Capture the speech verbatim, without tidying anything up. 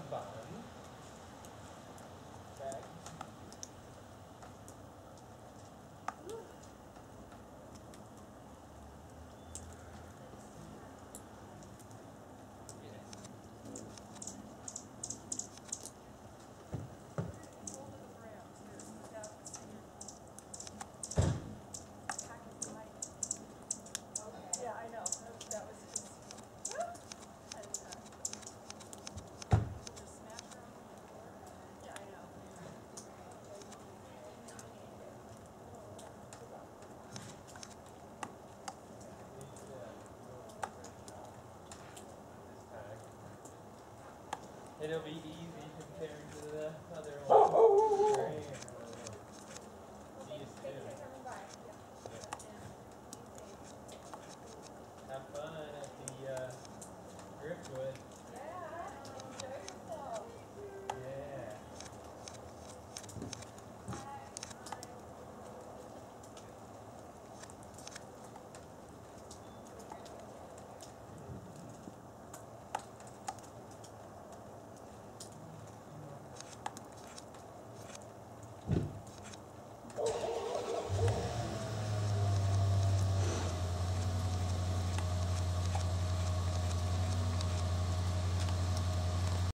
fun. Back. Yeah, I know. That, that was his. And, uh, just smash her on the floor. Yeah, I know. It'll be easy compared to the other one.